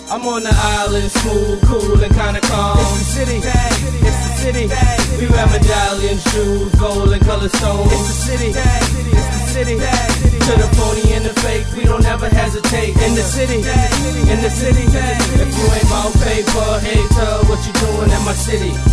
I'm on the island, smooth, cool, and kinda calm. It's the city, it's the city. We wear medallion shoes, gold and color stones. It's the city, it's the city. To the phony and the fake, we don't ever hesitate. In the city, in the city. If you ain't about paper, hater, what you doing in my city?